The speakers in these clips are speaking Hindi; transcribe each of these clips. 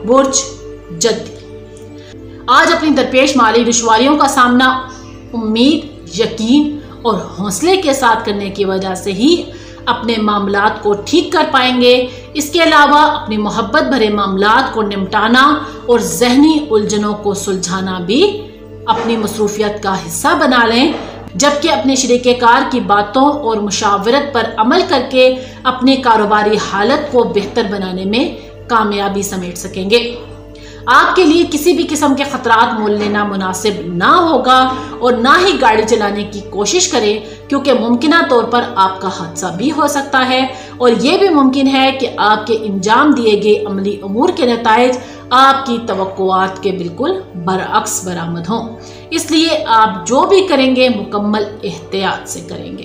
बुर्ज जद्दी, आज अपनी दरपेश माली दुश्वारियों का सामना उम्मीद, यकीन और हौसले के साथ करने की वजह से ही अपने मामलात को ठीक कर पाएंगे। इसके अलावा अपनी मोहब्बत भरे मामलात को निपटाना और जहनी उलझनों को सुलझाना भी अपनी मसरूफियत का हिस्सा बना लें, जबकि अपने शरीके कार की बातों और मुशावरत पर अमल करके अपनी कारोबारी हालत को बेहतर बनाने में कामयाबी समेट सकेंगे। आपके लिए किसी भी किस्म के खतरात मोल लेना मुनासिब ना होगा और ना ही गाड़ी चलाने की कोशिश करें, क्योंकि मुमकिना तौर पर आपका हादसा भी हो सकता है और यह भी मुमकिन है कि आपके इंजाम दिए गए अमली अमूर के नताइज आपकी तवक्कुआत के बिल्कुल बरअक्स बरामद हों। इसलिए आप जो भी करेंगे मुकम्मल एहतियात से करेंगे।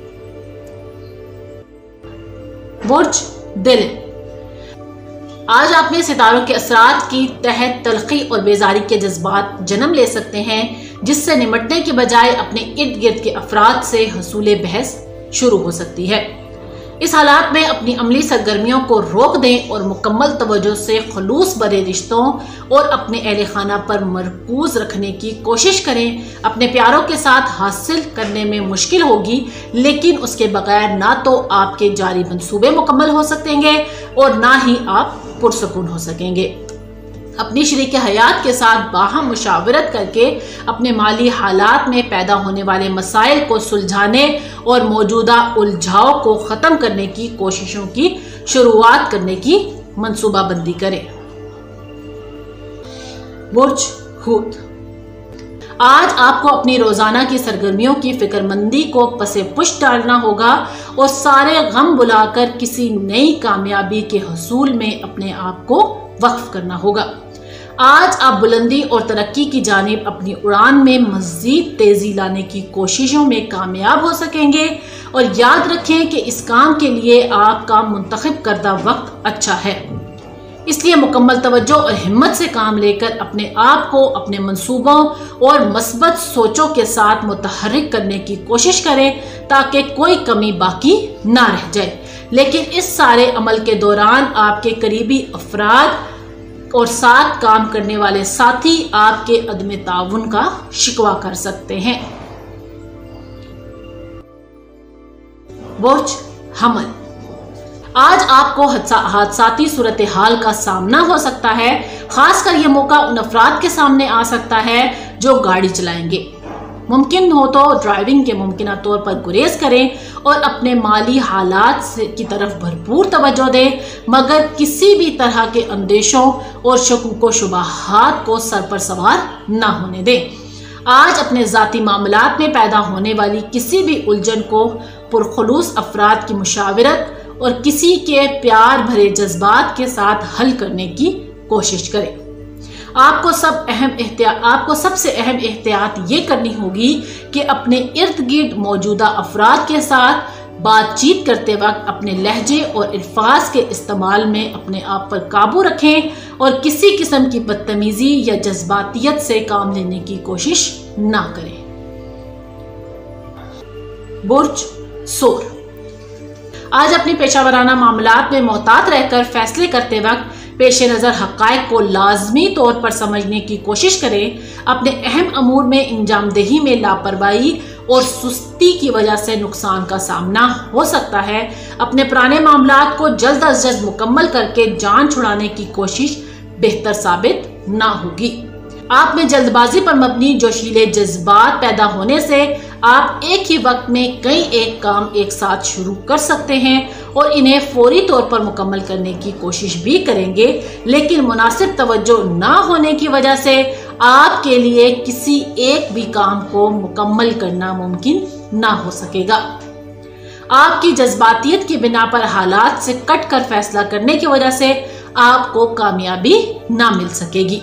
बुर्ज दिल, आज आप में सितारों के असरात की तहत तलखी और बेजारी के जज्बात जन्म ले सकते हैं, जिससे निमटने के बजाय अपने इर्द गिर्द के अफराद से हसूले बहस शुरू हो सकती है। इस हालात में अपनी अमली सरगर्मियों को रोक दें और मुकम्मल तवज्जो से खुलूस भरे रिश्तों और अपने अहले खाना पर मरकूज रखने की कोशिश करें। अपने प्यारों के साथ हासिल करने में मुश्किल होगी, लेकिन उसके बगैर ना तो आपके जारी मंसूबे मुकम्मल हो सकेंगे और ना ही आप पुरसुकून हो सकेंगे। अपनी शरीक हयात के साथ बाहम मुशावरत करके अपने माली हालात में पैदा होने वाले मसाइल को सुलझाने और मौजूदा उलझाव को ख़त्म करने की कोशिशों की शुरुआत करने की मंसूबाबंदी करें। बुर्ज हूत, आज आपको अपनी रोजाना की सरगर्मियों की फिक्रमंदी को पसे पुष्ट डालना होगा और सारे गम बुलाकर किसी नई कामयाबी के हसूल में अपने आप को वक्फ करना होगा। आज आप बुलंदी और तरक्की की जानिब अपनी उड़ान में मज़ीद तेजी लाने की कोशिशों में कामयाब हो सकेंगे और याद रखें कि इस काम के लिए आपका मुंतखब करदा वक्त अच्छा है। इसलिए मुकम्मल तवज्जो और हिम्मत से काम लेकर अपने आप को अपने मंसूबों और मस्बत सोचों के साथ मुतहर्रिक करने की कोशिश करें, ताकि कोई कमी बाकी ना रह जाए। लेकिन इस सारे अमल के दौरान आपके करीबी अफराद और साथ काम करने वाले साथी आपके अदम ताउन का शिकवा कर सकते हैं। बुर्ज हमल, आज आपको हादसाती सूरत हाल का सामना हो सकता है। खासकर यह मौका उन अफराद के सामने आ सकता है जो गाड़ी चलाएंगे। मुमकिन हो तो ड्राइविंग के मुमकिना तौर पर गुरेज करें और अपने माली हालात की तरफ भरपूर तवज्जो दें, मगर किसी भी तरह के अंदेशों और शकूक शुबहात को सर पर सवार ना होने दें। आज अपने ज़ाती मामलात में पैदा होने वाली किसी भी उलझन को पुरखुलूस अफराद की मुशावरत और किसी के प्यार भरे जज्बात के साथ हल करने की कोशिश करें। आपको सबसे अहम एहतियात ये करनी होगी कि अपने इर्द गिर्द मौजूदा अफराद के साथ बातचीत करते वक्त अपने लहजे और अल्फाज के इस्तेमाल में अपने आप पर काबू रखें और किसी किस्म की बदतमीजी या जज्बातियत से काम लेने की कोशिश ना करें। बुर्ज सोर, आज अपनी पेशावराना मामलात में मोहतात रहकर फैसले करते वक्त पेश नज़र हक़ाइक़ को लाजमी तौर पर समझने की कोशिश करें। अपने अहम अमूर में इंजामदेही में लापरवाही और सुस्ती की वजह से नुकसान का सामना हो सकता है। अपने पुराने मामलात को जल्द अज जल्द मुकम्मल करके जान छुड़ाने की कोशिश बेहतर साबित ना होगी। आप में जल्दबाजी पर मबनी जोशीले जज्बात पैदा होने से आप एक ही वक्त में कई एक काम एक साथ शुरू कर सकते हैं और इन्हें फौरी तौर पर मुकम्मल करने की कोशिश भी करेंगे, लेकिन मुनासिब तवज्जो ना होने की वजह से आपके लिए किसी एक भी काम को मुकम्मल करना मुमकिन ना हो सकेगा। आपकी जज्बातियत की बिना पर हालात से कट कर फैसला करने की वजह से आपको कामयाबी ना मिल सकेगी।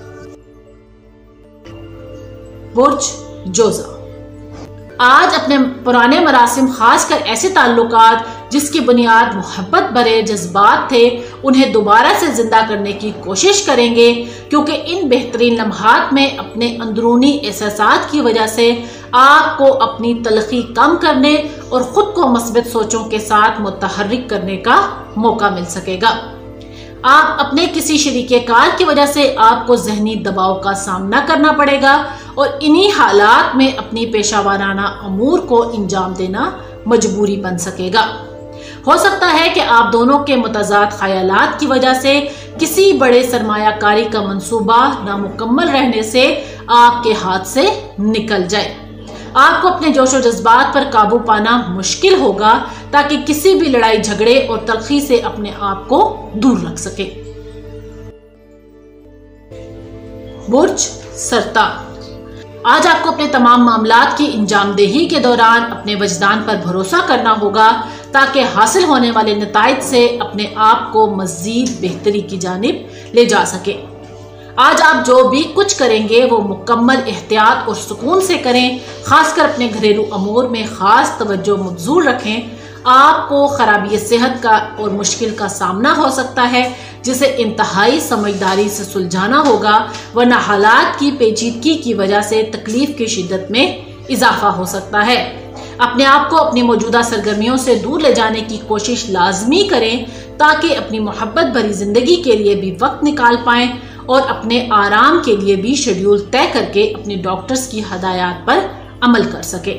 बुर्ज जोजा, आज अपने पुराने मरासिम, खासकर ऐसे ताल्लुकात जिसकी बुनियाद मोहब्बत भरे जज्बात थे, उन्हें दोबारा से जिंदा करने की कोशिश करेंगे, क्योंकि इन बेहतरीन लम्हात में अपने अंदरूनी एहसासात की वजह से आपको अपनी तलखी कम करने और खुद को मस्बत सोचों के साथ मुतहर्रिक करने का मौका मिल सकेगा। आप अपने किसी शरीके कार की वजह से आपको जहनी दबाव का सामना करना पड़ेगा और इन्हीं हालात में अपनी पेशा वाराना अमूर को इंजाम देना मजबूरी बन सकेगा। हो सकता है कि आप दोनों के मुतजाद ख्यालात की वजह से किसी बड़े सरमायाकारी का मंसूबा नामुकम्मल रहने से आपके हाथ से निकल जाए। आपको अपने जोशो जज्बात पर काबू पाना मुश्किल होगा ताकि किसी भी लड़ाई झगड़े और तलखी से अपने आप को दूर रख सके। बुर्ज सरतार, आज आपको अपने तमाम मामलात की इंजामदेही के दौरान अपने वजदान पर भरोसा करना होगा ताकि हासिल होने वाले नताइज से अपने आप को मजीद बेहतरी की जानिब ले जा सके। आज आप जो भी कुछ करेंगे वो मुकम्मल एहतियात और सुकून से करें, खासकर अपने घरेलू अमूर में खास तवज्जो मबजूल रखें। आपको खराबी सेहत का और मुश्किल का सामना हो सकता है जिसे इंतहाई समझदारी से सुलझाना होगा, वरना हालात की पेचीदगी की वजह से तकलीफ की शिद्दत में इजाफा हो सकता है। अपने आप को अपनी मौजूदा सरगर्मियों से दूर ले जाने की कोशिश लाजमी करें ताकि अपनी मोहब्बत भरी जिंदगी के लिए भी वक्त निकाल पाएं और अपने आराम के लिए भी शेड्यूल तय करके अपने डॉक्टर्स की हदायत पर अमल कर सके।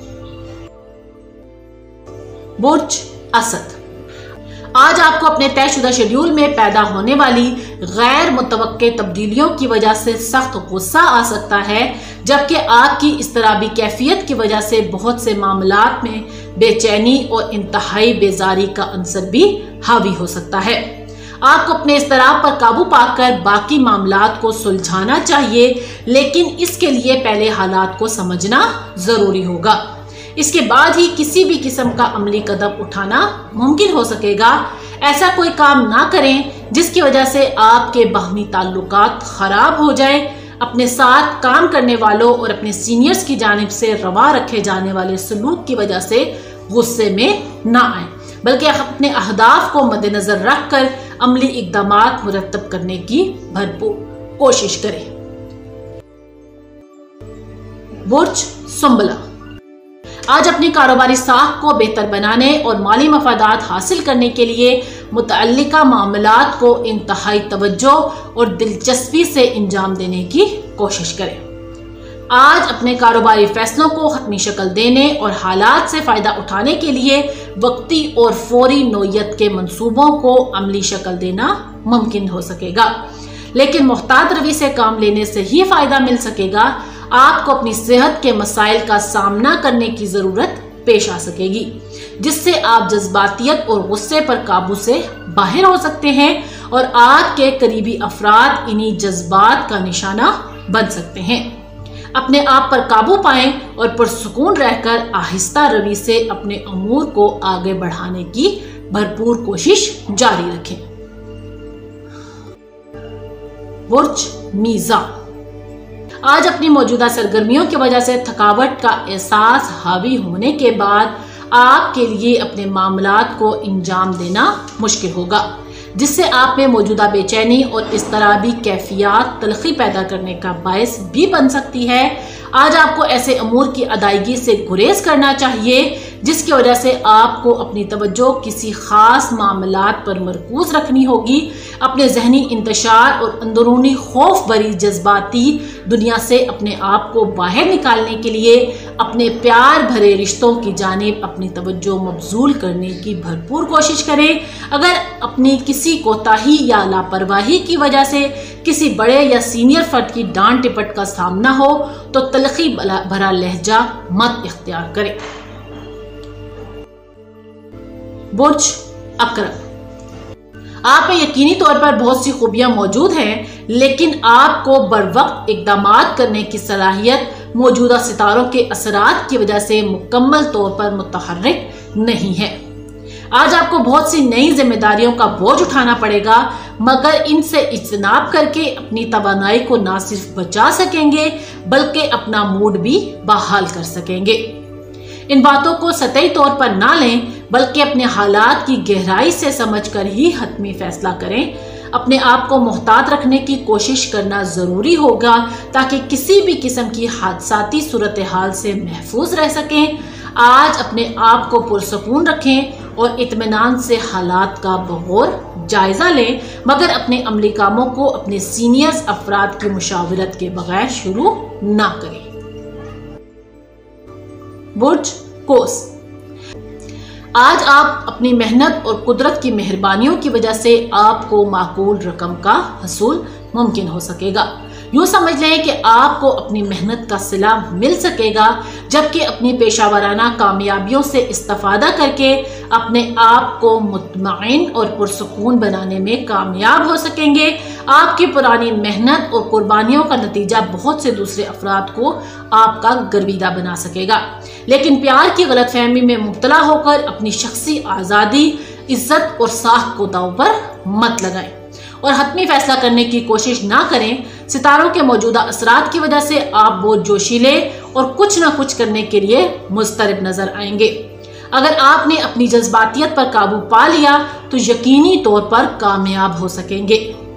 बुर्ज असद, आज आपको अपने तयशुदा शेड्यूल में पैदा होने वाली गैर मुतवक्के तब्दीलियों की वजह से सख्त गुस्सा आ सकता है, जबकि आपकी इस्तराबी कैफियत की वजह से बहुत से मामलात में बेचैनी और इंतहाई बेजारी का अंसर भी हावी हो सकता है। आपको अपने इस्तराब पर काबू पाकर बाकी मामलात को सुलझाना चाहिए, लेकिन इसके लिए पहले हालात को समझना जरूरी होगा। इसके बाद ही किसी भी किस्म का अमली कदम उठाना मुमकिन हो सकेगा। ऐसा कोई काम ना करें जिसकी वजह से आपके बाहमी ताल्लुकात खराब हो जाए। अपने साथ काम करने वालों और अपने सीनियर्स की जानिब से रवा रखे जाने वाले सलूक की वजह से गुस्से में ना आए, बल्कि अपने अहदाफ को मद्देनजर रखकर अमली इक़दामात मुरत्तब करने की भरपूर कोशिश करें। बुर्ज सुंबला, आज अपनी कारोबारी साख को बेहतर बनाने और माली मफादात हासिल करने के लिए मुतअल्लिका मामलात को इंतहाई तवज्जो और दिलचस्पी से इंजाम देने की कोशिश करें। आज अपने कारोबारी फैसलों को हतमी शक्ल देने और हालात से फायदा उठाने के लिए वक्ती और फौरी नोयत के मंसूबों को अमली शक्ल देना मुमकिन हो सकेगा, लेकिन मुहतात रवि से काम लेने से ही फायदा मिल सकेगा। आपको अपनी सेहत के मसाइल का सामना करने की जरूरत पेश आ सकेगी, जिससे आप जज्बातियत और गुस्से पर काबू से बाहर हो सकते हैं और आपके करीबी अफराद इन्हीं जज्बात का निशाना बन सकते हैं। अपने आप पर काबू पाएं और पुरसुकून रहकर आहिस्ता रवि से अपने अमूर को आगे बढ़ाने की भरपूर कोशिश जारी रखें। बुर्ज मीज़ान, आज अपनी मौजूदा सरगर्मियों की वजह से थकावट का एहसास हावी होने के बाद आपके लिए अपने मामलात को इंजाम देना मुश्किल होगा, जिससे आप में मौजूदा बेचैनी और इस्तराबी कैफियत तलखी पैदा करने का बायस भी बन सकती है। आज आपको ऐसे अमूर की अदायगी से गुरेज करना चाहिए जिसकी वजह से आपको अपनी तवज्जो किसी खास मामलात पर मरकूज रखनी होगी। अपने जहनी इंतशार और अंदरूनी खौफ भरी जज्बाती दुनिया से अपने आप को बाहर निकालने के लिए अपने प्यार भरे रिश्तों की जानिब अपनी तवज्जो मबजूल करने की भरपूर कोशिश करें। अगर अपनी किसी कोताही या लापरवाही की वजह से किसी बड़े या सीनियर फर्द की डांट टिपट का सामना हो तो तलखी भरा लहजा मत इख्तियार करें। बुर्ज अकरम, आप में यकीनी तौर पर बहुत सी खूबियां मौजूद हैं, लेकिन आपको बरवक्त इक़दामात करने की सलाहियत मौजूदा सितारों के असरात की वजह से मुकम्मल तौर पर मुतहर्रिक नहीं है। आज आपको बहुत सी नई जिम्मेदारियों का बोझ उठाना पड़ेगा, मगर इनसे इज्तनाब करके अपनी तवानाई को ना सिर्फ बचा सकेंगे बल्कि अपना मूड भी बहाल कर सकेंगे। इन बातों को सतही तौर पर ना लें, बल्कि अपने हालात की गहराई से समझकर ही हतमी फैसला करें। अपने आप को मुहतात रखने की कोशिश करना जरूरी होगा ताकि किसी भी किस्म की हादसाती सूरत हाल से महफूज रह सकें। आज अपने आप को पुरसकून रखें और इत्मीनान से हालात का बगौर जायजा लें, मगर अपने अमली कामों को अपने सीनियर्स अफराद की मुशावरत के बगैर शुरू ना करें। बुर्ज कोस, आज आप अपनी मेहनत और कुदरत की मेहरबानियों की वजह से आपको माकूल रकम का हसूल मुमकिन हो सकेगा। यूं समझ लें कि आपको अपनी मेहनत का सिला मिल सकेगा, जबकि अपनी पेशावराना कामयाबियों से इस्तेफादा करके अपने आप को मुतमईन और पुरसुकून बनाने में कामयाब हो सकेंगे। आपकी पुरानी मेहनत और कुर्बानियों का नतीजा बहुत से दूसरे अफराद को आपका गर्विदा बना सकेगा। लेकिन प्यार की गलतफहमी में मुब्तला होकर अपनी शख्सी आज़ादी, इज्जत और साख को दांव पर मत लगाएं और हतमी फैसला करने की कोशिश ना करें। सितारों के मौजूदा असरात की वजह से आप बहुत जोशीले और कुछ ना कुछ करने के लिए मुस्तरब नजर आएंगे। अगर आपने अपनी जज्बातियत पर काबू पा लिया तो यकीनी तौर पर कामयाब हो सकेंगे।